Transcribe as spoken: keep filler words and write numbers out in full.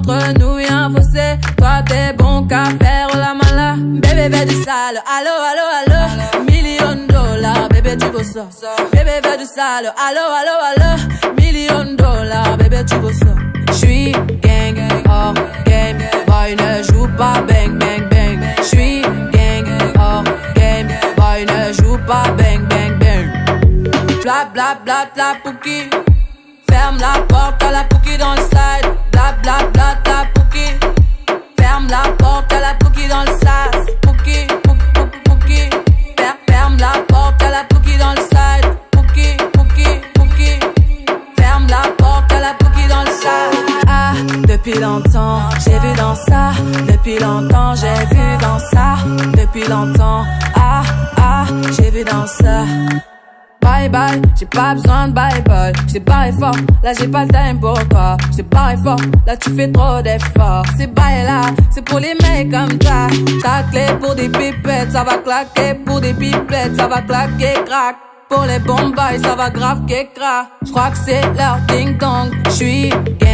entre nous y'a un fossé. Toi t'es bon qu'à faire la mala. Bébé veut du sale, allo allo allo. Million de dollars, bébé tu veux ça. Bébé veut du sale, allo allo allo. Million de dollars, bébé tu veux ça. J'suis gang, hors game. Boy ne joue pas bang bang bang. J'suis gang, hors game. Boy ne joue pas bang bang bang. Bla bla bla bla pouki. Ferme la porte à la pouki dans le side. Bla bla bla bla pouki. Ferme la porte à la pouki dans le side. Pouki, pouki, pouki. Ferme la porte à la pouki dans le side. Pouki, pouki, pouki. Ferme la porte à la pouki dans le side. Ah, depuis longtemps, j'ai vu dans ça. Depuis longtemps, j'ai vu dans ça. Depuis longtemps, ah, ah, j'ai vu dans ça. Bye bye, j'ai pas besoin de bye bye. J't'ai barré fort, là j'ai pas le time pour toi. J't'ai barré fort, là tu fais trop d'efforts. C'est bye là, c'est pour les mecs comme ça. Ta clé pour des pipettes, ça va claquer. Pour des pipettes, ça va claquer, crack. Pour les bombes, ça va grave qu'écra. J'crois que c'est leur ding dong. J'suis